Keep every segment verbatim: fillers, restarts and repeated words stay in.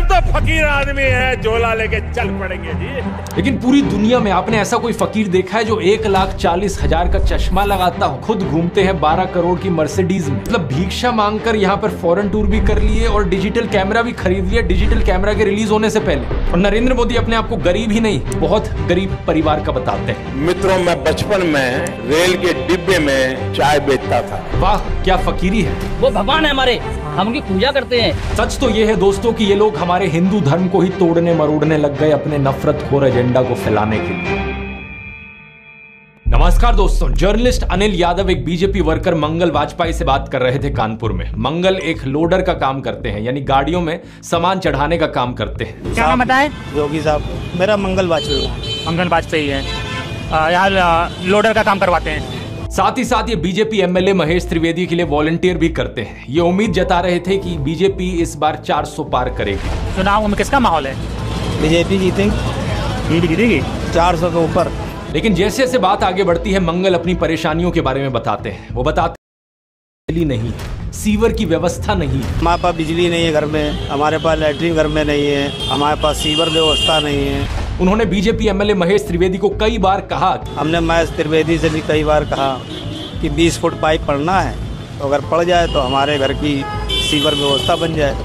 तो फकीर आदमी है, झोला लेके चल पड़ेंगे जी। लेकिन पूरी दुनिया में आपने ऐसा कोई फकीर देखा है जो एक लाख चालीस हजार का चश्मा लगाता हो, खुद घूमते हैं बारह करोड़ की मर्सिडीज में, मतलब भिक्षा मांगकर यहाँ पर फॉरेन टूर भी कर लिए और डिजिटल कैमरा भी खरीद लिया डिजिटल कैमरा के रिलीज होने से पहले। और नरेंद्र मोदी अपने आप को गरीब ही नहीं, बहुत गरीब परिवार का बताते हैं। मित्रों, मैं बचपन में रेल के डिब्बे में चाय बेचता था। वाह, क्या फकीरी है। वो भगवान है हमारे, हम उनकी पूजा करते हैं। सच तो ये है दोस्तों कि ये लोग हमारे हिंदू धर्म को ही तोड़ने मरोड़ने लग गए अपने नफरतखोर एजेंडा को फैलाने के लिए। नमस्कार दोस्तों, जर्नलिस्ट अनिल यादव एक बीजेपी वर्कर मंगल वाजपेयी से बात कर रहे थे कानपुर में। मंगल एक लोडर का काम करते हैं, यानी गाड़ियों में सामान चढ़ाने का काम करते हैं। क्या नाम बताएं? योगी साहब, मेरा मंगल वाजपेयी मंगल वाजपेयी है, यहाँ लोडर का काम करवाते हैं। साथ ही साथ ये बीजेपी एमएलए महेश त्रिवेदी के लिए वॉलंटियर भी करते हैं। ये उम्मीद जता रहे थे कि बीजेपी इस बार चार सौ पार करेगी। चुनाव में किसका माहौल है? बीजेपी जीतेगी, जीतेगी चार सौ के ऊपर। लेकिन जैसे जैसे बात आगे बढ़ती है, मंगल अपनी परेशानियों के बारे में बताते हैं। वो बताते हैं बिजली नहीं, सीवर की व्यवस्था नहीं, हमारे पास बिजली नहीं है घर में, हमारे पास लैट्रिन घर में नहीं है, हमारे पास सीवर व्यवस्था नहीं है। उन्होंने बीजेपी एमएलए महेश त्रिवेदी को कई बार कहा, हमने महेश त्रिवेदी से भी कई बार कहा कि बीस फुट पाइप पड़ना है, तो अगर पड़ जाए तो हमारे घर की सीवर व्यवस्था बन जाए।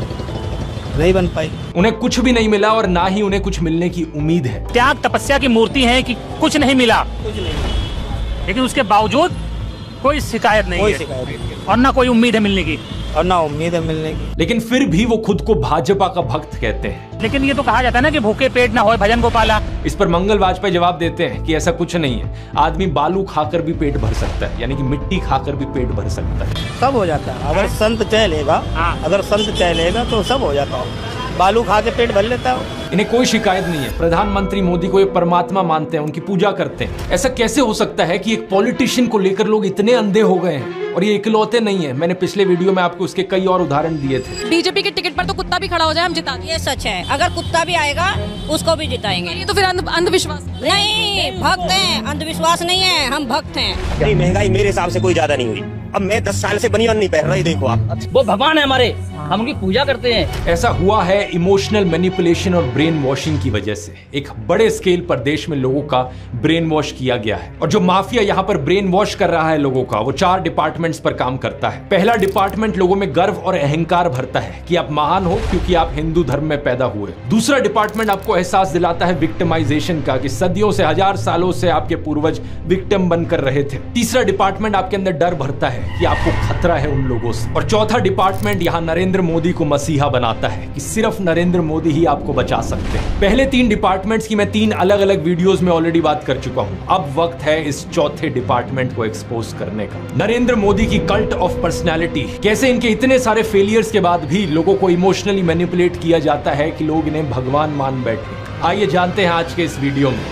नहीं बन पाई। उन्हें कुछ भी नहीं मिला और ना ही उन्हें कुछ मिलने की उम्मीद है। त्याग तपस्या की मूर्ति है कि कुछ नहीं मिला, कुछ नहीं, लेकिन उसके बावजूद कोई शिकायत नहीं कोई है, शिकायत नहीं और ना कोई उम्मीद है मिलने की, और ना उम्मीद है मिलने की। लेकिन फिर भी वो खुद को भाजपा का भक्त कहते हैं। लेकिन ये तो कहा जाता है ना कि भूखे पेट ना होए भजन गोपाला। इस पर मंगल वाजपेयी जवाब देते हैं कि ऐसा कुछ नहीं है, आदमी बालू खाकर भी पेट भर सकता है, यानी कि मिट्टी खाकर भी पेट भर सकता है। सब हो जाता है अगर संत चलेगा, अगर संत चलेगा तो सब हो जाता है। बालू खा के पेट भर लेता है। इन्हें कोई शिकायत नहीं है। प्रधानमंत्री मोदी को ये परमात्मा मानते हैं, उनकी पूजा करते हैं। ऐसा कैसे हो सकता है कि एक पॉलिटिशियन को लेकर लोग इतने अंधे हो गए हैं? और ये इकलौते नहीं है, मैंने पिछले वीडियो में आपको उसके कई और उदाहरण दिए थे। बीजेपी के टिकट पर तो कुत्ता भी खड़ा हो जाए हम जिता देंगे। ये सच है, अगर कुत्ता भी आएगा उसको भी जिताएंगे। ये तो फिर अंध, अंधविश्वास नहीं, भक्त हैं, अंधविश्वास नहीं है, हम भक्त हैं। नहीं, महंगाई मेरे हिसाब से कोई ज्यादा नहीं हुई। अब मैं दस साल से बनियान नहीं पहन रही, देखो आप। वो भगवान है हमारे, हम उनकी पूजा करते हैं। ऐसा हुआ है इमोशनल मैनिपुलेशन और ब्रेन वॉशिंग की वजह से। एक बड़े स्केल पर देश में लोगों का ब्रेन वॉश किया गया है, और जो माफिया यहाँ पर ब्रेन वॉश कर रहा है लोगों का, वो चार डिपार्टमेंट्स पर काम करता है। पहला डिपार्टमेंट लोगों में गर्व और अहंकार भरता है कि आप महान हो क्योंकि आप हिंदू धर्म में पैदा हुए। दूसरा डिपार्टमेंट आपको एहसास दिलाता है विक्टिमाइजेशन का, कि सदियों से, हजार सालों से आपके पूर्वज विक्टिम बनकर रहे थे। तीसरा डिपार्टमेंट आपके अंदर डर भरता है कि आपको खतरा है उन लोगों से। और चौथा डिपार्टमेंट यहाँ नरेंद्र मोदी को मसीहा बनाता है कि सिर्फ नरेंद्र मोदी ही आपको बचा सकते हैं। पहले तीन डिपार्टमेंट्स की मैं तीन अलग अलग वीडियोस में ऑलरेडी बात कर चुका हूं। अब वक्त है इस चौथे डिपार्टमेंट को एक्सपोज करने का। नरेंद्र मोदी की कल्ट ऑफ पर्सनालिटी, कैसे इनके इतने सारे फेलियर्स के बाद भी लोगों को इमोशनली मैनिपुलेट किया जाता है कि लोग इन्हें भगवान मान बैठे। आइए जानते हैं आज के इस वीडियो में।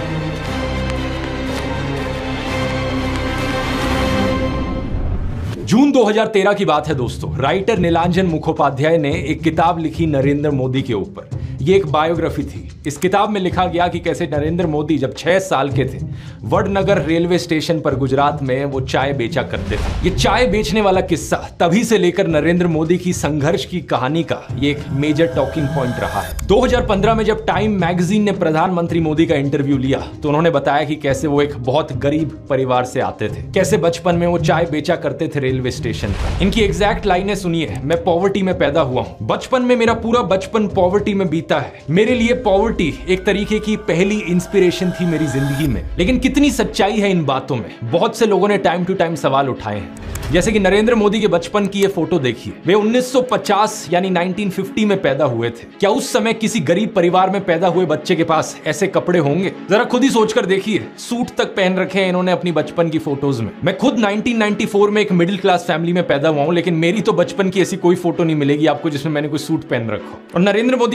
जून दो हज़ार तेरह की बात है दोस्तों। राइटर नीलांजन मुखोपाध्याय ने एक किताब लिखी नरेंद्र मोदी के ऊपर। ये एक बायोग्राफी थी। इस किताब में लिखा गया कि कैसे नरेंद्र मोदी जब छह साल के थे, वडनगर रेलवे स्टेशन पर गुजरात में वो चाय बेचा करते थे। ये चाय बेचने वाला किस्सा तभी से लेकर नरेंद्र मोदी की संघर्ष की कहानी का ये एक मेजर टॉकिंग पॉइंट रहा है। दो हज़ार पंद्रह में जब टाइम मैगजीन ने प्रधानमंत्री मोदी का इंटरव्यू लिया तो उन्होंने बताया कि कैसे वो एक बहुत गरीब परिवार से आते थे, कैसे बचपन में वो चाय बेचा करते थे रेलवे स्टेशन पर। इनकी एग्जैक्ट लाइनें सुनिए। मैं पॉवर्टी में पैदा हुआ हूँ, बचपन में मेरा पूरा बचपन पॉवर्टी में बीता है। मेरे लिए पॉवर्टी एक तरीके की पहली इंस्पिरेशन थी मेरी जिंदगी में। लेकिन कितनी सच्चाई है इन बातों में? बहुत से लोगों ने टाइम टू टाइम सवाल उठाए हैं। जैसे कि नरेंद्र मोदी के बचपन की ये फोटो देखिए। वे उन्नीस सौ पचास यानी उन्नीस सौ पचास में पैदा हुए थे। क्या उस समय किसी गरीब परिवार में पैदा हुए बच्चे के पास ऐसे कपड़े होंगे? जरा खुद ही सोचकर देखिए। सूट तक पहन रखे हैं इन्होंने अपनी बचपन की फोटोज में। मैं खुद उन्नीस सौ चौरानवे में एक मिडिल क्लास फैमिली में पैदा हुआ हूं, लेकिन मेरी तो बचपन की ऐसी कोई फोटो नहीं मिलेगी आपको जिसमें मैंने कोई सूट पहन रखा हो। और नरेंद्र मोदी अपने आप को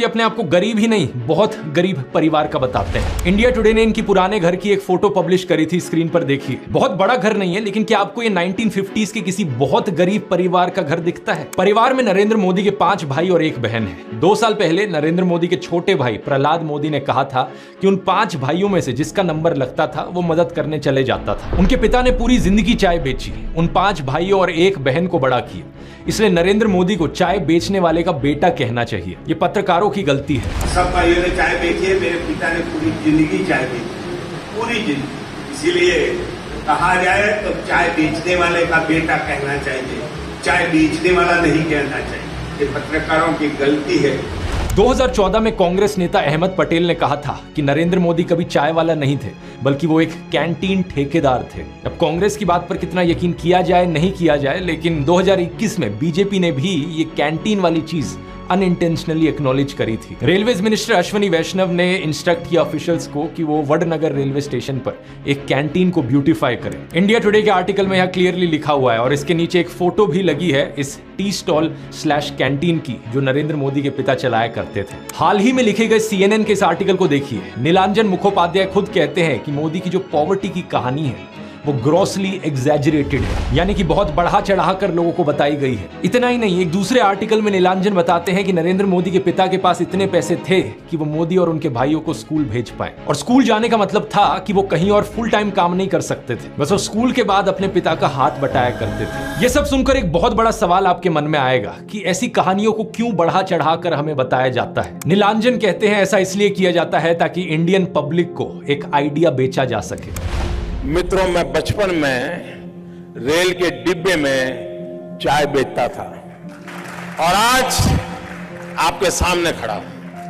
गरीब ही नहीं, बहुत गरीब परिवार का बताते हैं। इंडिया टुडे ने इनकी पुराने घर की एक फोटो पब्लिश करी थी, स्क्रीन पर देखिए। बहुत बड़ा घर नहीं है, लेकिन क्या आपको ये नाइनटीन फिफ्टीज़ के किसी बहुत गरीब परिवार का घर दिखता है? परिवार में नरेंद्र मोदी के पांच भाई और एक बहन है। दो साल पहले नरेंद्र मोदी के छोटे भाई प्रहलाद मोदी ने कहा था कि उन पांच भाइयों में से जिसका नंबर लगता था वो मदद करने चले जाता था। उनके पिता ने पूरी जिंदगी चाय बेची, उन पांच भाइयों और एक बहन को बड़ा किया। इसलिए नरेंद्र मोदी को चाय बेचने वाले का बेटा कहना चाहिए। ये पत्रकारों की गलती है। सब भाइयों ने चाय बेची है, मेरे पिता ने पूरी जिंदगी चाय बेची, पूरी जिंदगी। इसीलिए कहा जाए तो चाय बेचने वाले का बेटा कहना चाहिए, चाय बेचने वाला नहीं कहना चाहिए। ये पत्रकारों की गलती है। दो हज़ार चौदह में कांग्रेस नेता अहमद पटेल ने कहा था कि नरेंद्र मोदी कभी चाय वाला नहीं थे, बल्कि वो एक कैंटीन ठेकेदार थे। अब कांग्रेस की बात पर कितना यकीन किया जाए नहीं किया जाए, लेकिन दो हज़ार इक्कीस में बीजेपी ने भी ये कैंटीन वाली चीज अनइंटेंशनली एक्नॉलेज करी थी। रेलवेज मिनिस्टर अश्विनी वैष्णव ने इंस्ट्रक्ट किया ऑफिशियल्स को कि वो वडनगर रेलवे स्टेशन पर एक कैंटीन को ब्यूटीफाई करें। इंडिया टुडे के आर्टिकल में यह क्लियरली लिखा हुआ है और इसके नीचे एक फोटो भी लगी है इस टी स्टॉल स्लैश कैंटीन की, जो नरेंद्र मोदी के पिता चलाया करते थे। हाल ही में लिखे गए सीएनएन के इस आर्टिकल को देखिए। नीलांजन मुखोपाध्याय खुद कहते हैं कि मोदी की जो पॉवर्टी की कहानी है वो ग्रॉसली एग्जैजरेटेड है, यानी कि बहुत बढ़ा चढ़ा कर लोगों को बताई गई है। इतना ही नहीं, एक दूसरे आर्टिकल में नीलांजन बताते हैं कि नरेंद्र मोदी के पिता के पास इतने पैसे थे कि वो मोदी और उनके भाइयों को स्कूल भेज पाए। और स्कूल जाने का मतलब था कि वो कहीं और फुल टाइम काम नहीं कर सकते थे, बस वो स्कूल के बाद अपने पिता का हाथ बटाया करते थे। ये सब सुनकर एक बहुत बड़ा सवाल आपके मन में आएगा कि ऐसी कहानियों को क्यों बढ़ा चढ़ा कर हमें बताया जाता है। नीलांजन कहते हैं ऐसा इसलिए किया जाता है ताकि इंडियन पब्लिक को एक आइडिया बेचा जा सके। मित्रों, मैं बचपन में रेल के डिब्बे में चाय बेचता था और आज आपके सामने खड़ा हूं।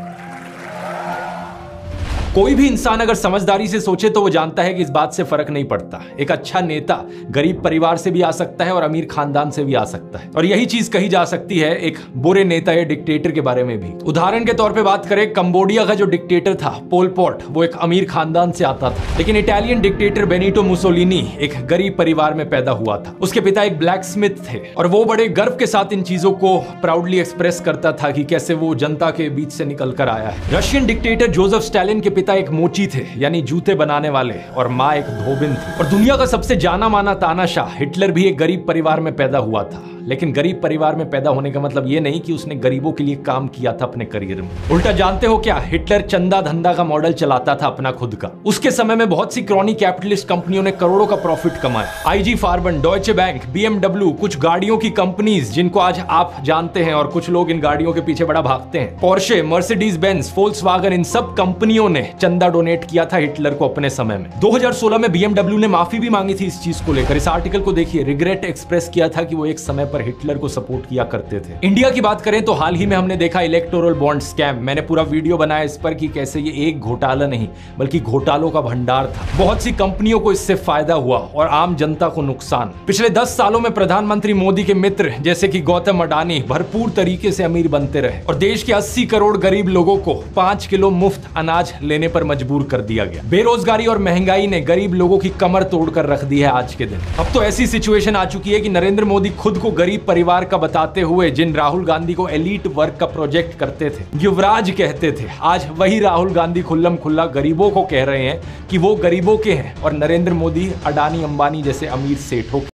कोई भी इंसान अगर समझदारी से सोचे तो वो जानता है कि इस बात से फर्क नहीं पड़ता। एक अच्छा नेता गरीब परिवार से भी आ सकता है और अमीर खानदान से भी आ सकता है, और यही चीज कही जा सकती है एक बुरे नेता या डिक्टेटर के बारे में भी। उदाहरण के तौर पे बात करें, कंबोडिया का जो डिक्टेटर था पोल पॉट, वो एक अमीर खानदान से आता था, लेकिन इटालियन डिक्टेटर बेनिटो मुसोलिनी एक गरीब परिवार में पैदा हुआ था। उसके पिता एक ब्लैक स्मिथ थे और वो बड़े गर्व के साथ इन चीजों को प्राउडली एक्सप्रेस करता था कि कैसे वो जनता के बीच से निकल कर आया है। रशियन डिक्टेटर जोसेफ स्टालिन के पिता एक मोची थे, यानी जूते बनाने वाले, और माँ एक धोबिन थी। और दुनिया का सबसे जाना माना तानाशाह हिटलर भी एक गरीब परिवार में पैदा हुआ था। लेकिन गरीब परिवार में पैदा होने का मतलब ये नहीं कि उसने गरीबों के लिए काम किया था अपने करियर में। उल्टा जानते हो क्या, हिटलर चंदा धंधा का मॉडल चलाता था अपना खुद का। उसके समय में बहुत सी क्रॉनी कैपिटलिस्ट कंपनियों ने करोड़ों का प्रॉफिट कमाया। IG Farben, Deutsche Bank, BMW, कुछ गाड़ियों की कंपनीज जिनको आज आप जानते हैं और कुछ लोग इन गाड़ियों के पीछे बड़ा भागते हैं, पोर्शे, मर्सिडीज बेंज, फोल्क्सवैगन, इन सब कंपनियों ने चंदा डोनेट किया था हिटलर को अपने समय में। दो हज़ार सोलह में बीएमडब्ल्यू ने माफी भी मांगी थी इस चीज को लेकर। इस आर्टिकल को देखिए, रिग्रेट एक्सप्रेस किया था कि वो एक समय पर हिटलर को सपोर्ट किया करते थे। इंडिया की बात करें तो हाल ही में हमने देखा इलेक्टोरल बॉन्ड स्कैम। मैंने पूरा वीडियो बनाया इस पर कि कैसे ये एक घोटाला नहीं बल्कि घोटालों का भंडार था। बहुत सी कंपनियों को इससे फायदा हुआ और आम जनता को नुकसान। पिछले दस सालों में प्रधानमंत्री मोदी के मित्र जैसे कि गौतम अडानी भरपूर तरीके से अमीर बनते रहे और देश के अस्सी करोड़ गरीब लोगों को पांच किलो मुफ्त अनाज लेने पर मजबूर कर दिया गया। बेरोजगारी और महंगाई ने गरीब लोगों की कमर तोड़कर रख दी है आज के दिन। अब तो ऐसी सिचुएशन आ चुकी है कि नरेंद्र मोदी खुद को गरीब परिवार का बताते हुए जिन राहुल गांधी को एलीट वर्ग का प्रोजेक्ट करते थे, युवराज कहते थे, आज वही राहुल गांधी खुल्लम खुल्ला गरीबों को कह रहे हैं कि वो गरीबों के हैं और नरेंद्र मोदी अडानी अंबानी जैसे अमीर सेठों के।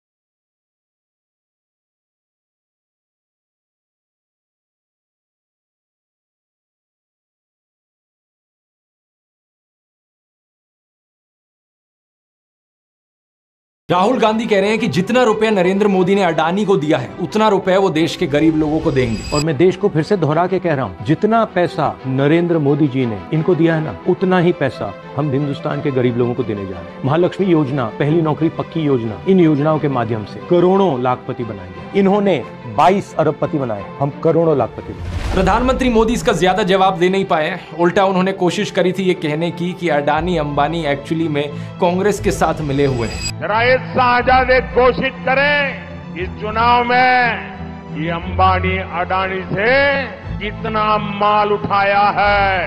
राहुल गांधी कह रहे हैं कि जितना रुपया नरेंद्र मोदी ने अडानी को दिया है उतना रुपया वो देश के गरीब लोगों को देंगे। और मैं देश को फिर से दोहरा के कह रहा हूँ, जितना पैसा नरेंद्र मोदी जी ने इनको दिया है ना, उतना ही पैसा हम हिंदुस्तान के गरीब लोगों को देने जा रहे हैं। महालक्ष्मी योजना, पहली नौकरी पक्की योजना, इन योजनाओं के माध्यम से करोड़ों लाखपति बनाएंगे। इन्होंने बाईस अरबपति बनाए, हम करोड़ों लाखपति बनाए। प्रधानमंत्री मोदी इसका ज्यादा जवाब दे नहीं पाए। उल्टा उन्होंने कोशिश करी थी ये कहने की कि अडानी अंबानी एक्चुअली में कांग्रेस के साथ मिले हुए हैं। जरा ये साझा घोषित करें इस चुनाव में ये अंबानी अडानी से कितना माल उठाया है,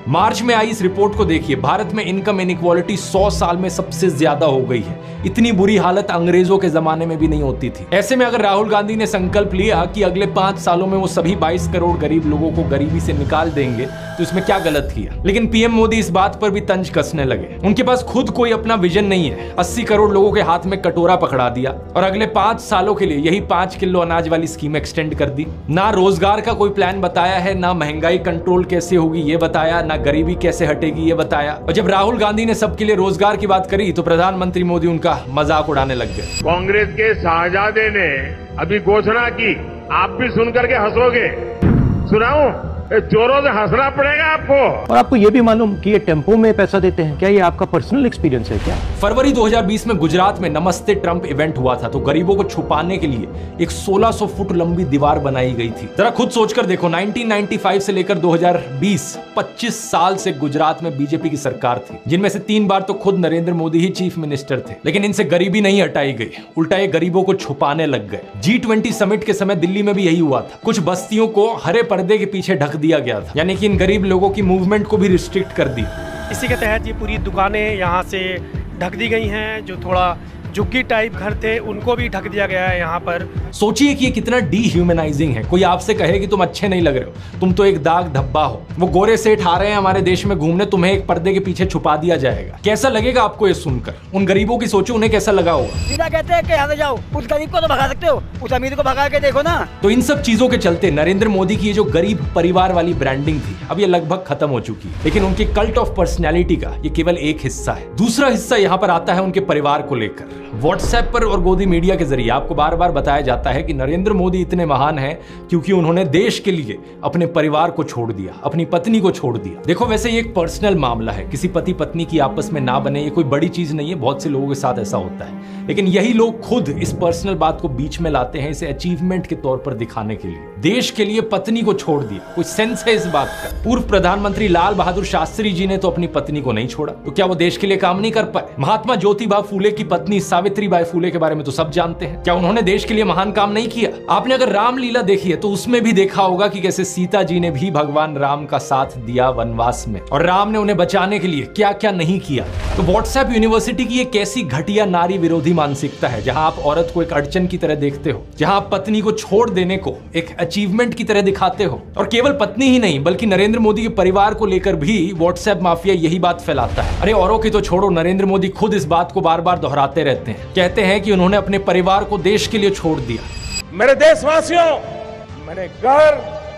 मार्च में आई इस रिपोर्ट को देखिए, भारत में इनकम इनइक्वालिटी सौ साल में सबसे ज्यादा हो गई है। इतनी बुरी हालत अंग्रेजों के जमाने में भी नहीं होती थी। ऐसे में अगर राहुल गांधी ने संकल्प लिया कि अगले पांच सालों में वो सभी बाईस करोड़ गरीब लोगों को गरीबी से निकाल देंगे, तो इसमें क्या गलत किया। लेकिन पीएम मोदी इस बात पर भी तंज कसने लगे। उनके पास खुद कोई अपना विजन नहीं है। अस्सी करोड़ लोगों के हाथ में कटोरा पकड़ा दिया और अगले पांच सालों के लिए यही पांच किलो अनाज वाली स्कीम एक्सटेंड कर दी। ना रोजगार का कोई प्लान बताया है, ना महंगाई कंट्रोल कैसे होगी ये बताया, ना गरीबी कैसे हटेगी ये बताया। और जब राहुल गांधी ने सबके लिए रोजगार की बात करी तो प्रधानमंत्री मोदी उनका मजाक उड़ाने लग गए। कांग्रेस के शाहजादे ने अभी घोषणा की, आप भी सुनकर के हंसोगे। सुनाऊं? जोरों से हंसना पड़ेगा आपको। और आपको ये भी मालूम कि ये टेम्पो में पैसा देते हैं, क्या ये आपका पर्सनल एक्सपीरियंस है क्या? फरवरी दो हज़ार बीस में गुजरात में नमस्ते ट्रंप इवेंट हुआ था, तो गरीबों को छुपाने के लिए एक सोलह सौ फुट लंबी दीवार बनाई गई थी। जरा खुद सोचकर देखो, उन्नीस सौ पचानवे से लेकर दो हज़ार बीस पच्चीस साल से गुजरात में बीजेपी की सरकार थी, जिनमें से तीन बार तो खुद नरेंद्र मोदी ही चीफ मिनिस्टर थे। लेकिन इनसे गरीबी नहीं हटाई गई, उल्टा ये गरीबों को छुपाने लग गए। जी ट्वेंटी समिट के समय दिल्ली में भी यही हुआ था। कुछ बस्तियों को हरे पर्दे के पीछे ढक दिया गया था, यानी कि इन गरीब लोगों की मूवमेंट को भी रिस्ट्रिक्ट कर दी। इसी के तहत ये पूरी दुकानें यहाँ से ढक दी गई हैं। जो थोड़ा झुग्गी टाइप घर थे उनको भी ढक दिया गया है यहाँ पर। सोचिए कि ये कितना डीह्यूमनाइजिंग है। कोई आपसे कहे कि तुम अच्छे नहीं लग रहे हो, तुम तो एक दाग धब्बा हो। वो गोरे सेठ आ रहे हैं हमारे देश में घूमने, तुम्हें एक पर्दे के पीछे छुपा दिया जाएगा। कैसा लगेगा आपको ये सुनकर? उन गरीबों की सोचो, उन्हें कैसा लगा होगा। सीधा कहते हैं कि यहाँ से जाओ, उस गरीब को तो भगा सकते हो, उस अमीर को भगा के देखो ना। तो इन सब चीजों के चलते नरेंद्र मोदी की ये जो गरीब परिवार वाली ब्रांडिंग थी, अब ये लगभग खत्म हो चुकी है। लेकिन उनकी कल्ट ऑफ पर्सनैलिटी का ये केवल एक हिस्सा है। दूसरा हिस्सा यहाँ पर आता है उनके परिवार को लेकर। व्हाट्सएप पर और गोदी मीडिया के जरिए आपको बार बार बताया जाता है कि नरेंद्र मोदी इतने महान हैं क्योंकि उन्होंने देश के लिए अपने परिवार को छोड़ दिया, अपनी पत्नी को छोड़ दिया। देखो, वैसे ये एक पर्सनल मामला है, किसी पति पत्नी की आपस में ना बने, ये कोई बड़ी चीज नहीं है। बहुत से लोगों के साथ ऐसा होता है, लेकिन यही लोग खुद इस पर्सनल बात को बीच में लाते हैं, इसे अचीवमेंट के तौर पर दिखाने के लिए। देश के लिए पत्नी को छोड़ दिया, कोई सेंस है इस बात का? पूर्व प्रधानमंत्री लाल बहादुर शास्त्री जी ने तो अपनी पत्नी को नहीं छोड़ा, तो क्या वो देश के लिए काम नहीं कर पाए? महात्मा ज्योतिबा फूले की पत्नी सावित्रीबाई फूले के बारे में तो सब जानते हैं। क्या उन्होंने देश के लिए महान काम नहीं किया? आपने अगर रामलीला देखी है तो उसमें भी देखा होगा कि कैसे सीता जी ने भी भगवान राम का साथ दिया वनवास में, और राम ने उन्हें बचाने के लिए क्या क्या नहीं किया। तो व्हाट्सएप यूनिवर्सिटी की एक ऐसी घटिया नारी विरोधी मानसिकता है, जहां आप औरत को एक अड़चन की तरह देखते हो, जहां आप पत्नी को छोड़ देने को एक अचीवमेंट की तरह दिखाते हो। और केवल पत्नी ही नहीं, बल्कि नरेंद्र मोदी के परिवार को लेकर भी व्हाट्सएप माफिया यही बात फैलाता है। अरे औरों की तो छोड़ो, नरेंद्र मोदी खुद इस बात को बार बार दोहराते रहते हैं। कहते हैं कि उन्होंने अपने परिवार को देश के लिए छोड़ दिया। मेरे देशवासियों, मैंने घर,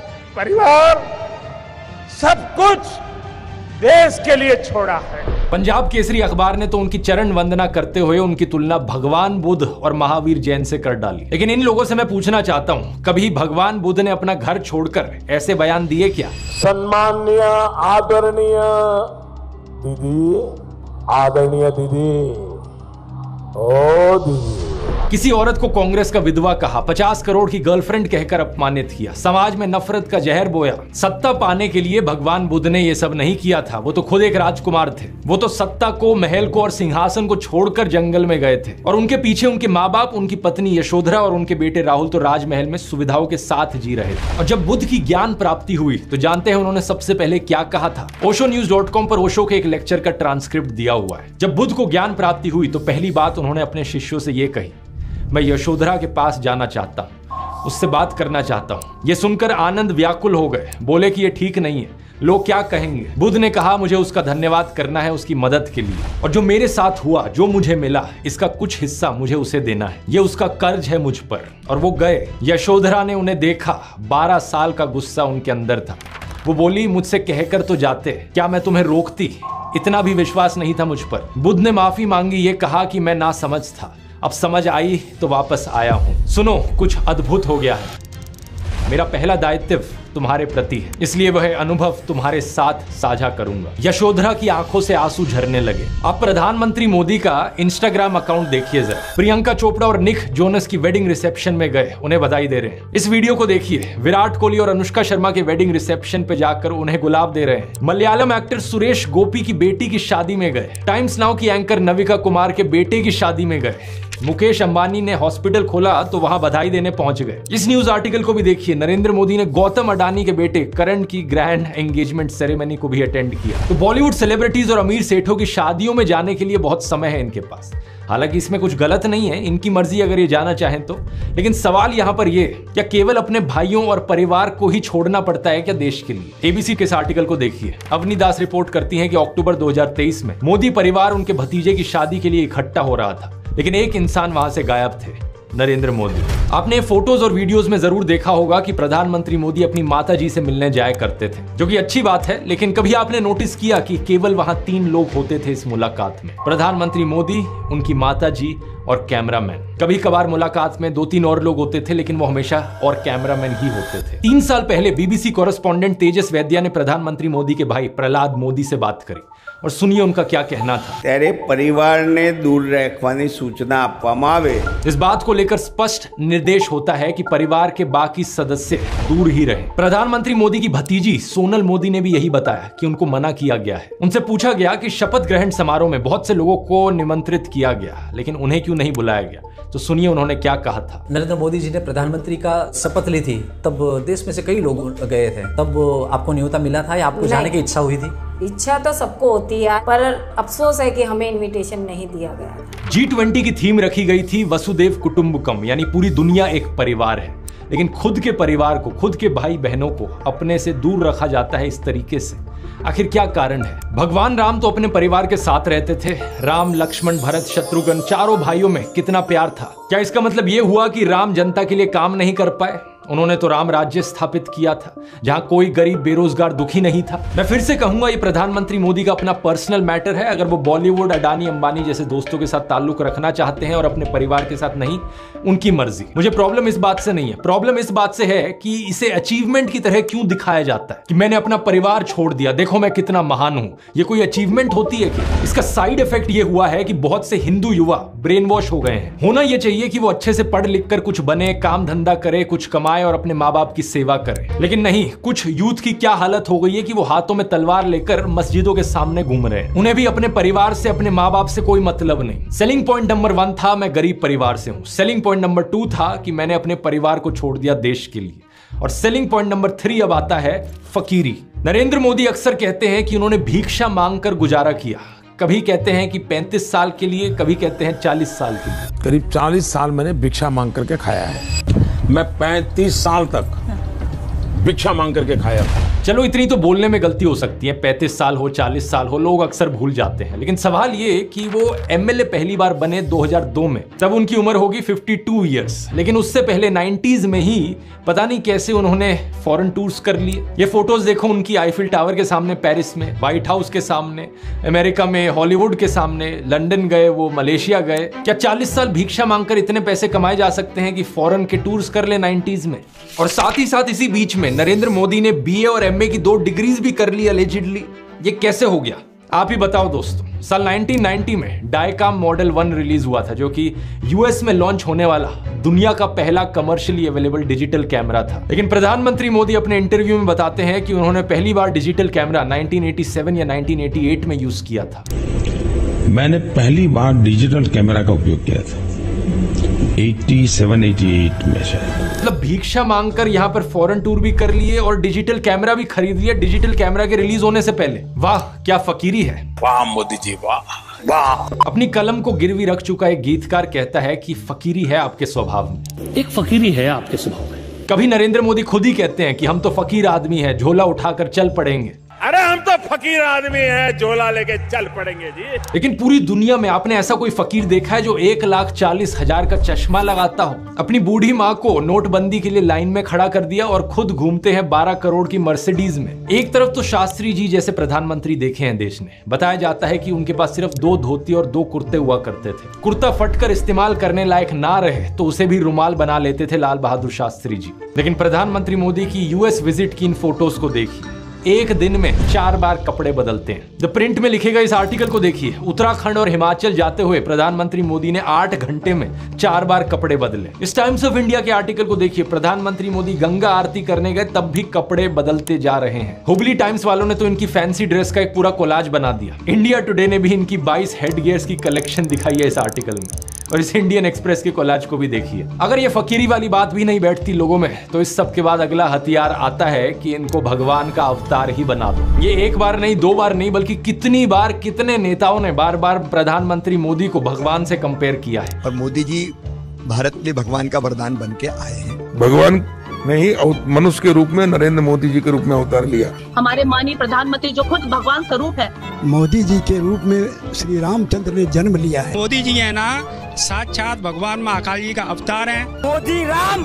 परिवार, सब कुछ देश के लिए छोड़ा है। पंजाब केसरी अखबार ने तो उनकी चरण वंदना करते हुए उनकी तुलना भगवान बुद्ध और महावीर जैन से कर डाली। लेकिन इन लोगों से मैं पूछना चाहता हूं, कभी भगवान बुद्ध ने अपना घर छोड़कर ऐसे बयान दिए क्या? सम्माननीय आदरणीय दीदी, आदरणीय दीदी, ओ दीदी। किसी औरत को कांग्रेस का विधवा कहा, पचास करोड़ की गर्लफ्रेंड कहकर अपमानित किया, समाज में नफरत का जहर बोया। सत्ता पाने के लिए भगवान बुद्ध ने ये सब नहीं किया था, वो तो खुद एक राजकुमार थे। वो तो सत्ता को, महल को और सिंहासन को छोड़कर जंगल में गए थे, और उनके पीछे उनके माँ बाप, उनकी पत्नी यशोधरा और उनके बेटे राहुल तो राजमहल में सुविधाओं के साथ जी रहे थे। और जब बुद्ध की ज्ञान प्राप्ति हुई तो जानते हैं उन्होंने सबसे पहले क्या कहा था? ओशो न्यूज डॉट कॉम पर ओशो के एक लेक्चर का ट्रांसक्रिप्ट दिया हुआ है। जब बुद्ध को ज्ञान प्राप्ति हुई तो पहली बात उन्होंने अपने शिष्यों से ये कही, मैं यशोधरा के पास जाना चाहता हूं, उससे बात करना चाहता हूं। यह सुनकर आनंद व्याकुल हो गए, बोले कि यह ठीक नहीं है, लोग क्या कहेंगे। बुद्ध ने कहा, मुझे उसका धन्यवाद करना है उसकी मदद के लिए, और जो मेरे साथ हुआ, जो मुझे मिला, इसका कुछ हिस्सा मुझे उसे देना है, यह उसका कर्ज है मुझ पर। और वो गए। यशोधरा ने उन्हें देखा, बारह साल का गुस्सा उनके अंदर था। वो बोली, मुझसे कहकर तो जाते, क्या मैं तुम्हें रोकती? इतना भी विश्वास नहीं था मुझ पर। बुद्ध ने माफी मांगी, ये कहा कि मैं ना समझ था, अब समझ आई तो वापस आया हूं। सुनो, कुछ अद्भुत हो गया है। मेरा पहला दायित्व तुम्हारे प्रति है, इसलिए वह अनुभव तुम्हारे साथ साझा करूंगा। यशोधरा की आंखों से आंसू झरने लगे। आप प्रधानमंत्री मोदी का इंस्टाग्राम अकाउंट देखिए जरा। प्रियंका चोपड़ा और निक जोनस की वेडिंग रिसेप्शन में गए, उन्हें बधाई दे रहे हैं। इस वीडियो को देखिए, विराट कोहली और अनुष्का शर्मा के वेडिंग रिसेप्शन पे जाकर उन्हें गुलाब दे रहे हैं। मलयालम एक्टर सुरेश गोपी की बेटी की शादी में गए। टाइम्स नाउ की एंकर नविका कुमार के बेटे की शादी में गए। मुकेश अंबानी ने हॉस्पिटल खोला तो वहां बधाई देने पहुंच गए। इस न्यूज आर्टिकल को भी देखिए। नरेंद्र मोदी ने गौतम अडानी अडानी के बेटे करण की ग्रैंड एंगेजमेंट सेरेमनी को भी अटेंड किया। तो बॉलीवुड सेलिब्रिटीज और अमीर सेठों की शादियों में जाने के लिए बहुत समय है इनके पास। हालांकि इसमें कुछ गलत नहीं है, इनकी मर्जी अगर ये जाना चाहें तो। लेकिन सवाल यहां पर ये, क्या केवल अपने भाइयों और परिवार को ही छोड़ना पड़ता है क्या देश के लिए? एबीसी के इस आर्टिकल को देखिए। अवनी दास रिपोर्ट करती हैं कि अक्टूबर दो हज़ार तेईस में मोदी परिवार उनके भतीजे की शादी के लिए इकट्ठा हो रहा था, लेकिन एक इंसान वहां से गायब थे, नरेंद्र मोदी। आपने फोटोज और वीडियोस में जरूर देखा होगा कि प्रधानमंत्री मोदी अपनी माता जी से मिलने जाया करते थे, जो कि अच्छी बात है। लेकिन कभी आपने नोटिस किया कि केवल वहां तीन लोग होते थे इस मुलाकात में? प्रधानमंत्री मोदी, उनकी माता जी और कैमरामैन। कभी कभार मुलाकात में दो तीन और लोग होते थे, लेकिन वो हमेशा और कैमरामैन ही होते थे। तीन साल पहले बीबीसी कॉरेस्पॉन्डेंट तेजस वैद्या ने प्रधानमंत्री मोदी के भाई प्रहलाद मोदी से बात करी, और सुनिए उनका क्या कहना था। तेरे परिवार ने दूर रखवानी सूचना आपवामां आवे। इस बात को लेकर स्पष्ट निर्देश होता है कि परिवार के बाकी सदस्य दूर ही रहे। प्रधानमंत्री मोदी की भतीजी सोनल मोदी ने भी यही बताया कि उनको मना किया गया है। उनसे पूछा गया कि शपथ ग्रहण समारोह में बहुत से लोगों को निमंत्रित किया गया, लेकिन उन्हें क्यों नहीं बुलाया गया? तो सुनिए उन्होंने क्या कहा था। नरेंद्र मोदी जी ने प्रधानमंत्री का शपथ ली थी, तब देश में से कई लोग गए थे। तब आपको न्योता मिला था या आपको जाने की इच्छा हुई थी? इच्छा तो सबको होती है, पर अफसोस है कि हमें इनविटेशन नहीं दिया गया। जी ट्वेंटी की थीम रखी गई थी वसुदेव कुटुंबकम, यानी पूरी दुनिया एक परिवार है। लेकिन खुद के परिवार को, खुद के भाई बहनों को अपने से दूर रखा जाता है इस तरीके से। आखिर क्या कारण है? भगवान राम तो अपने परिवार के साथ रहते थे। राम, लक्ष्मण, भरत, शत्रुघ्न, चारों भाइयों में कितना प्यार था। क्या इसका मतलब यह हुआ कि राम जनता के लिए काम नहीं कर पाए? उन्होंने तो राम राज्य स्थापित किया था, जहां कोई गरीब, बेरोजगार, दुखी नहीं था। मैं फिर से कहूंगा, ये प्रधानमंत्री मोदी का अपना पर्सनल मैटर है। अगर वो बॉलीवुड, अडानी, अंबानी जैसे दोस्तों के साथ ताल्लुक रखना चाहते हैं और अपने परिवार के साथ नहीं, उनकी मर्जी। मुझे प्रॉब्लम इस बात से नहीं है। प्रॉब्लम इस बात से है कि इसे अचीवमेंट की तरह क्यों दिखाया जाता है कि मैंने अपना परिवार छोड़ दिया, देखो मैं कितना महान हूं। ये कोई अचीवमेंट होती है कि? इसका साइड इफेक्ट ये हुआ है कि बहुत से हिंदू युवा ब्रेन वॉश हो गए हैं। होना ये चाहिए कि वो अच्छे से पढ़ लिख कर कुछ बने, काम धंधा करे, कुछ कमाए और अपने माँ बाप की सेवा करे। लेकिन नहीं, कुछ यूथ की क्या हालत हो गई है कि वो हाथों में तलवार लेकर मस्जिदों के सामने घूम रहे हैं। उन्हें भी अपने परिवार से, अपने माँ बाप से कोई मतलब नहीं। सेलिंग पॉइंट नंबर वन था, मैं गरीब परिवार से हूं। सेलिंग पॉइंट नंबर टू था कि मैंने अपने परिवार को छोड़ दिया देश के लिए। और सेलिंग पॉइंट नंबर थ्री अब आता है फकीरी। नरेंद्र मोदी अक्सर कहते हैं कि उन्होंने भिक्षा मांगकर गुजारा किया। कभी कहते हैं कि पैंतीस साल के लिए, कभी कहते हैं चालीस साल के लिए। करीब चालीस साल मैंने भिक्षा मांग करके खाया है। मैं पैंतीस साल तक भिक्षा मांग करके खाया था। चलो इतनी तो बोलने में गलती हो सकती है, पैंतीस साल हो, चालीस साल हो, लोग अक्सर भूल जाते हैं। लेकिन सवाल ये कि वो एमएलए पहली बार बने दो हज़ार दो में, तब उनकी उम्र होगी बावन इयर्स। लेकिन उससे पहले नाइंटीज़ में ही पता नहीं कैसे उन्होंने फॉरेन टूर्स कर लिए। ये फोटोज देखो उनकी, आईफिल टावर के सामने पेरिस में, व्हाइट हाउस के सामने अमेरिका में, हॉलीवुड के सामने, लंदन गए, वो मलेशिया गए। क्या चालीस साल भिक्षा मांगकर इतने पैसे कमाए जा सकते हैं कि फॉरेन के टूर्स कर ले नाइंटीज़ में? और साथ ही साथ इसी बीच में नरेंद्र मोदी ने बीए और एमए की दो डिग्रीज भी कर ली अलेजिडली। ये कैसे हो गया? आप ही बताओ दोस्तों। साल नाइंटीन नाइंटी में डायकाम मॉडल वन रिलीज हुआ था, जो कि यूएस में लॉन्च होने वाला दुनिया का पहला कमर्शियली अवेलेबल डिजिटल कैमरा था। लेकिन प्रधानमंत्री मोदी अपने इंटरव्यू में बताते हैं कि उन्होंने पहली बार digital camera nineteen eighty seven या नाइंटीन एटी एट में यूज किया था। मैंने पहली बार डिजिटल कैमरा का उपयोग किया था सत्तासी अठासी में शायद। मतलब भिक्षा मांगकर यहाँ पर फॉरेन टूर भी कर लिए और डिजिटल कैमरा भी खरीद लिया डिजिटल कैमरा के रिलीज होने से पहले। वाह क्या फकीरी है। वाह मोदी जी, वाह वाह। अपनी कलम को गिरवी रख चुका एक गीतकार कहता है कि फकीरी है आपके स्वभाव में। एक फकीरी है आपके स्वभाव में। कभी नरेंद्र मोदी खुद ही कहते हैं कि हम तो फकीर आदमी हैं, झोला उठाकर चल पड़ेंगे। अरे हम तो फकीर आदमी हैं, झोला लेके चल पड़ेंगे जी। लेकिन पूरी दुनिया में आपने ऐसा कोई फकीर देखा है जो एक लाख चालीस हजार का चश्मा लगाता हो, अपनी बूढ़ी माँ को नोटबंदी के लिए लाइन में खड़ा कर दिया और खुद घूमते हैं बारह करोड़ की मर्सिडीज में? एक तरफ तो शास्त्री जी जैसे प्रधानमंत्री देखे हैं देश ने। बताया जाता है कि उनके पास सिर्फ दो धोती और दो कुर्ते हुआ करते थे। कुर्ता फटकर इस्तेमाल करने लायक ना रहे तो उसे भी रुमाल बना लेते थे लाल बहादुर शास्त्री जी। लेकिन प्रधानमंत्री मोदी की यूएस विजिट की इन फोटोज को देखिए, एक दिन में चार बार कपड़े बदलते हैं। द प्रिंट में लिखे गए इस आर्टिकल को देखिए। उत्तराखंड और हिमाचल जाते हुए प्रधानमंत्री मोदी ने आठ घंटे में चार बार कपड़े बदले। इस टाइम्स ऑफ इंडिया के आर्टिकल को देखिए, प्रधानमंत्री मोदी गंगा आरती करने गए तब भी कपड़े बदलते जा रहे हैं। हुबली टाइम्स वालों ने तो इनकी फैंसी ड्रेस का एक पूरा कोलाज बना दिया। इंडिया टुडे ने भी इनकी बाईस हेड गियर्स की कलेक्शन दिखाई है इस आर्टिकल में। और इस इंडियन एक्सप्रेस के कोलाज को भी देखिए। अगर ये फकीरी वाली बात भी नहीं बैठती लोगों में, तो इस सब के बाद अगला हथियार आता है कि इनको भगवान का अवतार ही बना दो। ये एक बार नहीं, दो बार नहीं, बल्कि कितनी बार कितने नेताओं ने बार बार प्रधानमंत्री मोदी को भगवान से कंपेयर किया है। और मोदी जी भारत के भगवान का वरदान बन के आए हैं। भगवान ने ही मनुष्य के रूप में नरेंद्र मोदी जी के रूप में अवतार लिया। हमारे माननीय प्रधानमंत्री जो खुद भगवान स्वरूप है, मोदी जी के रूप में श्री रामचंद्र ने जन्म लिया है। मोदी जी है ना साक्षात भगवान महाकाल जी का अवतार है। मोदी राम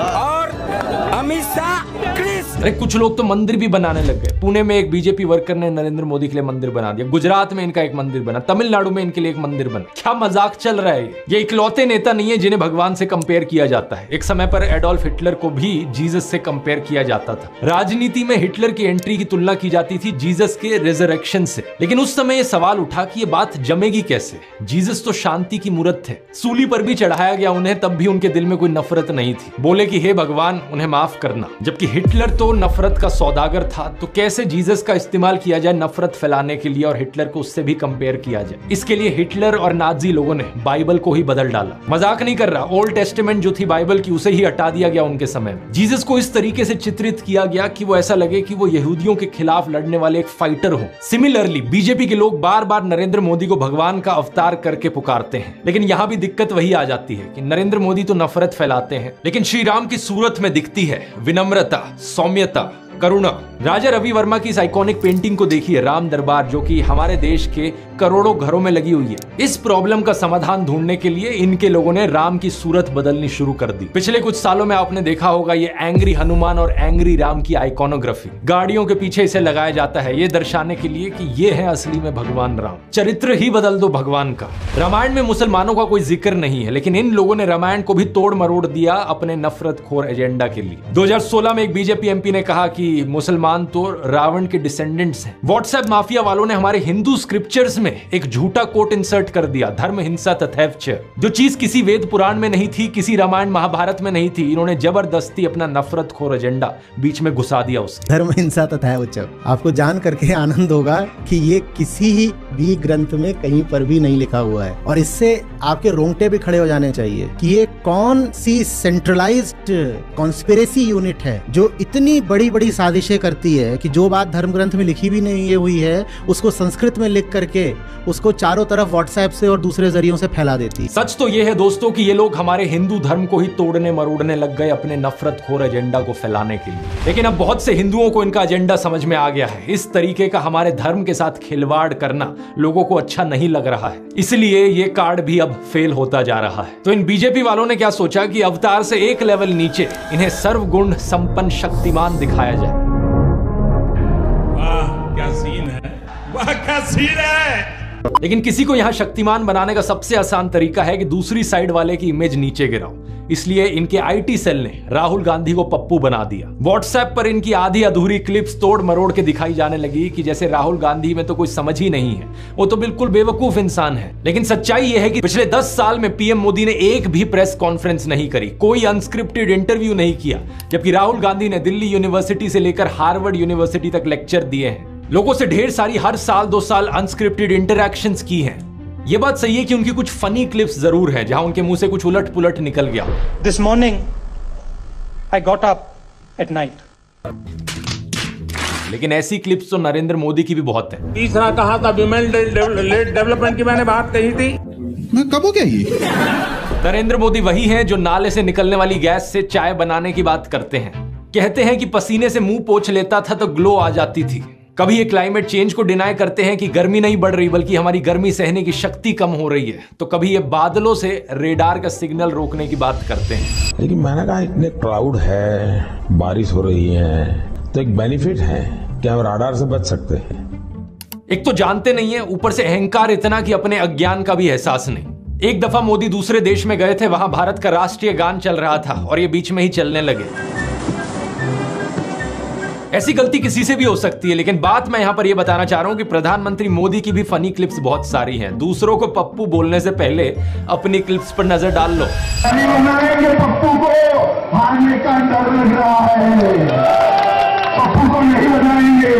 और अमित शाह कृष्ण। अरे कुछ लोग तो मंदिर भी बनाने लग गए। पुणे में एक बीजेपी वर्कर ने नरेंद्र मोदी के लिए मंदिर बना दिया, गुजरात में इनका एक मंदिर बना, तमिलनाडु में इनके लिए एक मंदिर बना। क्या मजाक चल रहा है। ये इकलौते नेता नहीं है जिन्हें भगवान से कंपेयर किया जाता है। एक समय पर एडोल्फ हिटलर को भी जीसस से कंपेयर किया जाता था। राजनीति में हिटलर की एंट्री की तुलना की जाती थी जीसस के रिजरेक्शन से। लेकिन उस समय यह सवाल उठा कि ये बात जमेगी कैसे। जीसस तो शांति की मूर्त थे, सूली पर भी चढ़ाया गया उन्हें, तब भी उनके दिल में कोई नफरत नहीं थी। बोले कि हे भगवान उन्हें माफ करना। जबकि हिटलर तो नफरत का सौदागर था, तो कैसे जीसस का इस्तेमाल किया जाए नफरत फैलाने के लिए और हिटलर को उससे भी कंपेयर किया जाए। इसके लिए हिटलर और नाजी लोगों ने बाइबल को ही बदल डाला। मजाक नहीं कर रहा, ओल्ड टेस्टामेंट जो थी बाइबल की उसे ही हटा दिया गया उनके समय में। जीसस को इस तरीके से चित्रित किया गया कि वो ऐसा लगे कि वो यहूदियों के खिलाफ लड़ने वाले एक फाइटर हो। सिमिलरली बीजेपी के लोग बार बार नरेंद्र मोदी को भगवान का अवतार करके पुकारते हैं। लेकिन यहां भी दिक्कत वही आ जाती है कि नरेंद्र मोदी तो नफरत फैलाते हैं, लेकिन श्री राम की सूरत में दिखती है विनम्रता, सौम्यता, करुणा। राजा रवि वर्मा की इस आइकॉनिक पेंटिंग को देखिए, राम दरबार, जो कि हमारे देश के करोड़ों घरों में लगी हुई है। इस प्रॉब्लम का समाधान ढूंढने के लिए इनके लोगों ने राम की सूरत बदलनी शुरू कर दी। पिछले कुछ सालों में आपने देखा होगा ये एंग्री हनुमान और एंग्री राम की आइकॉनोग्राफी गाड़ियों के पीछे इसे लगाया जाता है, ये दर्शाने के लिए कि ये है असली में भगवान राम। चरित्र ही बदल दो भगवान का। रामायण में मुसलमानों का कोई जिक्र नहीं है, लेकिन इन लोगों ने रामायण को भी तोड़ मरोड़ दिया अपने नफरत खोर एजेंडा के लिए। दो हजार सोलह में एक बीजेपी एमपी ने कहा कि मुसलमान तो रावण के डिसेंडेंट्स हैं। व्हाट्सएप माफिया वालों ने हमारे हिंदू स्क्रिप्चर्स में एक झूठा कोट इंसर्ट कर दिया, धर्म हिंसा तथैव च। जो चीज किसी वेद पुराण में नहीं थी, किसी रामायण महाभारत में नहीं थी, इन्होंने जबरदस्ती अपना नफरत खोर एजेंडा बीच में घुसा दिया उसके। धर्म हिंसा तथैव च, आपको जान करके आनंद होगा कि ये किसी भी ग्रंथ में कहीं पर भी नहीं लिखा हुआ है। और इससे आपके रोंगटे भी खड़े हो जाने चाहिए कि ये कौन सी सेंट्रलाइज्ड कॉन्स्पिरेसी यूनिट है जो इतनी बड़ी बड़ी साजिशें करती है कि जो बात धर्म ग्रंथ में लिखी भी नहीं हुई है उसको संस्कृत में लिख करके उसको चारों तरफ व्हाट्सएप से और दूसरे जरियों से फैला देती है। सच तो ये है दोस्तों कि ये लोग हमारे हिंदू धर्म को ही तोड़ने मरोड़ने लग गए अपने नफरत खोर एजेंडा को फैलाने के लिए। लेकिन अब बहुत से हिंदुओं को इनका एजेंडा समझ में आ गया है। इस तरीके का हमारे धर्म के साथ खिलवाड़ करना लोगों को अच्छा नहीं लग रहा है, इसलिए ये कार्ड भी अब फेल होता जा रहा है। तो इन बीजेपी वालों ने क्या सोचा कि अवतार से एक लेवल नीचे इन्हें सर्वगुण संपन्न शक्तिमान दिखाया जाए। वाह क्या सीन है, वाह क्या सीन है। लेकिन किसी को यहां शक्तिमान बनाने का सबसे आसान तरीका है कि दूसरी साइड वाले की इमेज नीचे गिराओ। इसलिए इनके आईटी सेल ने राहुल गांधी को पप्पू बना दिया। व्हाट्सएप पर इनकी आधी अधूरी क्लिप्स तोड़ मरोड़ के दिखाई जाने लगी कि जैसे राहुल गांधी में तो कोई समझ ही नहीं है, वो तो बिल्कुल बेवकूफ इंसान है। लेकिन सच्चाई यह है कि पिछले दस साल में पीएम मोदी ने एक भी प्रेस कॉन्फ्रेंस नहीं करी, कोई अनस्क्रिप्टेड इंटरव्यू नहीं किया, जबकि राहुल गांधी ने दिल्ली यूनिवर्सिटी से लेकर हार्वर्ड यूनिवर्सिटी तक लेक्चर दिए हैं। लोगों से ढेर सारी हर साल दो साल अनस्क्रिप्टेड इंटरैक्शंस की हैं। ये बात सही है कि उनकी कुछ फनी क्लिप्स जरूर है जहां उनके मुंह से कुछ उलट पुलट निकल गया। This morning I got up at night. लेकिन ऐसी क्लिप्स तो नरेंद्र मोदी की भी बहुत है। तीसरा कहा था विमेन डेवलपमेंट की मैंने बात कही थी, मैं कब हो गया ये? नरेंद्र मोदी वही हैं जो नाले से निकलने वाली गैस से चाय बनाने की बात करते हैं। कहते हैं कि पसीने से मुंह पोंछ लेता था तो ग्लो आ जाती थी। कभी ये क्लाइमेट चेंज को डिनाई करते हैं कि गर्मी नहीं बढ़ रही बल्कि हमारी गर्मी सहने की शक्ति कम हो रही है, तो कभी ये बादलों से रेडार का सिग्नल रोकने की बात करते हैं। लेकिन मैंने कहा इतने क्लाउड है, बारिश हो रही है, तो एक बेनिफिट है कि हम राडार से बच सकते हैं। एक तो जानते नहीं है, ऊपर से अहंकार इतना कि अपने अज्ञान का भी एहसास नहीं। एक दफा मोदी दूसरे देश में गए थे, वहां भारत का राष्ट्रीय गान चल रहा था और ये बीच में ही चलने लगे। ऐसी गलती किसी से भी हो सकती है, लेकिन बात मैं यहां पर यह बताना चाह रहा हूं कि प्रधानमंत्री मोदी की भी फनी क्लिप्स बहुत सारी हैं। दूसरों को पप्पू बोलने से पहले अपनी क्लिप्स पर नजर डाल लो। पप्पू को हारने का डर लग रहा है, पप्पू को नहीं बनाएंगे।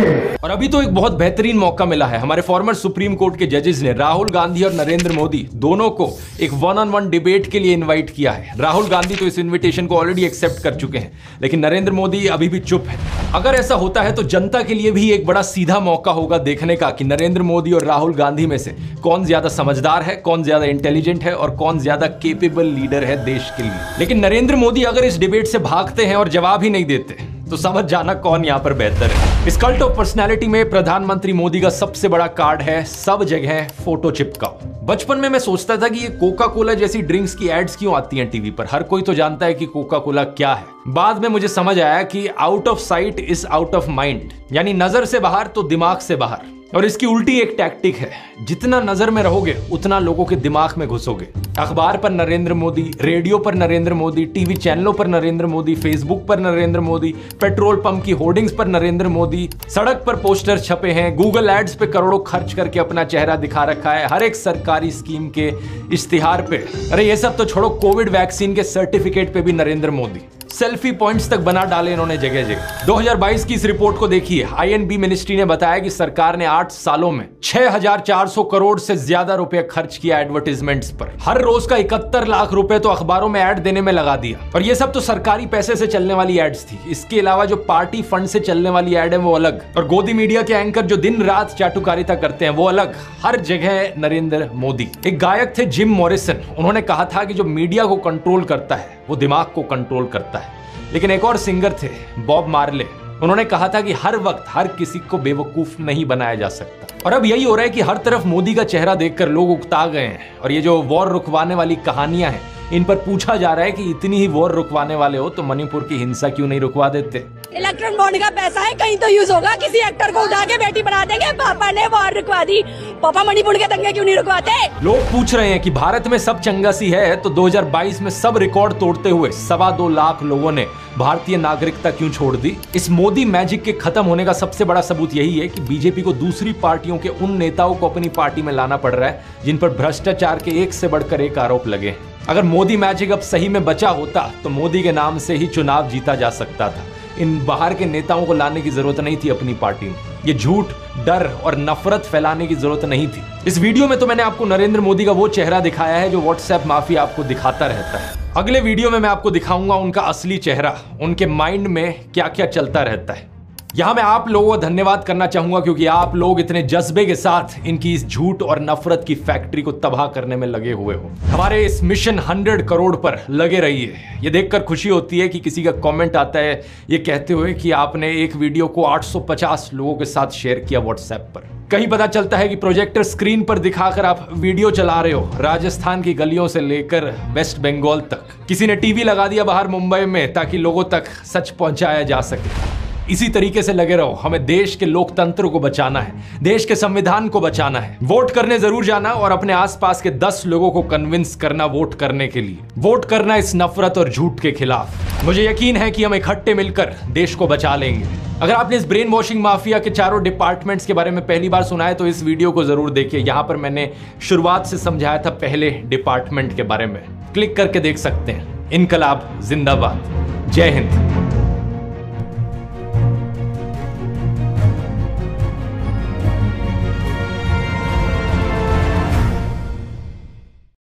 और अभी तो एक बहुत बेहतरीन मौका मिला है। हमारे फॉर्मर सुप्रीम कोर्ट के जजेस ने राहुल गांधी और नरेंद्र मोदी दोनों को एक वन ऑन वन डिबेट के लिए इनवाइट किया है। राहुल गांधी तो इस इनविटेशन को ऑलरेडी एक्सेप्ट कर चुके हैं, लेकिन नरेंद्र मोदी अभी भी चुप है। अगर ऐसा होता है तो जनता के लिए भी एक बड़ा सीधा मौका होगा देखने का कि नरेंद्र मोदी और राहुल गांधी में से कौन ज्यादा समझदार है, कौन ज्यादा इंटेलिजेंट है और कौन ज्यादा केपेबल लीडर है देश के लिए। लेकिन नरेंद्र मोदी अगर इस डिबेट से भागते हैं और जवाब ही नहीं देते तो समझ जाना कौन यहां पर बेहतर है। इस कल्ट ऑफ पर्सनैलिटी में प्रधानमंत्री मोदी का सबसे बड़ा कार्ड है सब जगह फोटो चिपकाओ। बचपन में मैं सोचता था कि ये कोका कोला जैसी ड्रिंक्स की एड्स क्यों आती हैं टीवी पर, हर कोई तो जानता है कि कोका कोला क्या है। बाद में मुझे समझ आया कि out of sight is out of mind, यानी नजर से बाहर तो दिमाग से बाहर। और इसकी उल्टी एक टैक्टिक है, जितना नजर में रहोगे उतना लोगों के दिमाग में घुसोगे। अखबार पर नरेंद्र मोदी, रेडियो पर नरेंद्र मोदी, टीवी चैनलों पर नरेंद्र मोदी, फेसबुक पर नरेंद्र मोदी, पेट्रोल पंप की होर्डिंग्स पर नरेंद्र मोदी, सड़क पर पोस्टर छपे हैं, गूगल एड्स पे करोड़ों खर्च करके अपना चेहरा दिखा रखा है, हर एक सरकारी स्कीम के इश्तिहार पे। अरे ये सब तो छोड़ो, कोविड वैक्सीन के सर्टिफिकेट पे भी नरेंद्र मोदी। सेल्फी पॉइंट्स तक बना डाले इन्होंने जगह जगह। दो हज़ार बाईस की इस रिपोर्ट को देखिए। आईएनबी मिनिस्ट्री ने बताया कि सरकार ने आठ सालों में छह हज़ार चार सौ करोड़ से ज्यादा रुपए खर्च किया एडवर्टाइजमेंट्स पर। हर रोज का इकहत्तर लाख रुपए तो अखबारों में ऐड देने में लगा दिया। और ये सब तो सरकारी पैसे से चलने वाली एड्स थी। इसके अलावा जो पार्टी फंड से चलने वाली एड है वो अलग, और गोदी मीडिया के एंकर जो दिन रात चाटुकारिता करते हैं वो अलग। हर जगह नरेंद्र मोदी। एक गायक थे जिम मॉरिसन, उन्होंने कहा था कि जो मीडिया को कंट्रोल करता है वो दिमाग को कंट्रोल करता है। लेकिन एक और सिंगर थे बॉब मार्ले, उन्होंने कहा था कि हर वक्त हर किसी को बेवकूफ नहीं बनाया जा सकता। और अब यही हो रहा है कि हर तरफ मोदी का चेहरा देखकर लोग उकता गए हैं। और ये जो वॉर रुकवाने वाली कहानियां हैं, इन पर पूछा जा रहा है कि इतनी ही वॉर रुकवाने वाले हो तो मणिपुर की हिंसा क्यों नहीं रुकवा देते। इलेक्ट्रॉन बॉन्ड का पैसा है, कहीं तो यूज होगा। किसी एक्टर को उठा के बेटी बना देंगे, पापा ने वॉर रुकवा दी, पापा मणिपुर के दंगे क्यों नहीं रुकवाते। लोग पूछ रहे हैं कि भारत में सब चंगासी है तो दो हज़ार बाईस में सब रिकॉर्ड तोड़ते हुए सवा दो लाख लोगों ने भारतीय नागरिकता क्यों छोड़ दी। इस मोदी मैजिक के खत्म होने का सबसे बड़ा सबूत यही है कि बीजेपी को दूसरी पार्टियों के उन नेताओं को अपनी पार्टी में लाना पड़ रहा है जिन पर भ्रष्टाचार के एक से बढ़कर एक आरोप लगे। अगर मोदी मैजिक अब सही में बचा होता तो मोदी के नाम से ही चुनाव जीता जा सकता था। इन बाहर के नेताओं को लाने की जरूरत नहीं थी अपनी पार्टी में। ये झूठ, डर और नफरत फैलाने की जरूरत नहीं थी। इस वीडियो में तो मैंने आपको नरेंद्र मोदी का वो चेहरा दिखाया है जो व्हाट्सएप माफिया आपको दिखाता रहता है। अगले वीडियो में मैं आपको दिखाऊंगा उनका असली चेहरा, उनके माइंड में क्या क्या चलता रहता है। यहां मैं आप लोगों को धन्यवाद करना चाहूंगा क्योंकि आप लोग इतने जज्बे के साथ इनकी इस झूठ और नफरत की फैक्ट्री को तबाह करने में लगे हुए हो। हमारे इस मिशन हंड्रेड करोड़ पर लगे रहिए। ये देखकर खुशी होती है कि किसी का कमेंट आता है ये कहते हुए कि आपने एक वीडियो को आठ सौ पचास लोगों के साथ शेयर किया व्हाट्सएप पर। कहीं पता चलता है कि प्रोजेक्टर स्क्रीन पर दिखाकर आप वीडियो चला रहे हो राजस्थान की गलियों से लेकर वेस्ट बंगाल तक। किसी ने टीवी लगा दिया बाहर मुंबई में ताकि लोगों तक सच पहुंचाया जा सके। इसी तरीके से लगे रहो। हमें देश के लोकतंत्र को बचाना है, देश के संविधान को बचाना है। वोट करने जरूर जाना और अपने आसपास के दस लोगों को कन्विंस करना वोट करने के लिए। वोट करना इस नफरत और झूठ के खिलाफ। मुझे यकीन है कि हम इकट्ठे मिलकर देश को बचा लेंगे। अगर आपने इस ब्रेन वॉशिंग माफिया के चारों डिपार्टमेंट्स के बारे में पहली बार सुना है तो इस वीडियो को जरूर देखिए। यहां पर मैंने शुरुआत से समझाया था पहले डिपार्टमेंट के बारे में, क्लिक करके देख सकते हैं। इनकलाब जिंदाबाद। जय हिंद।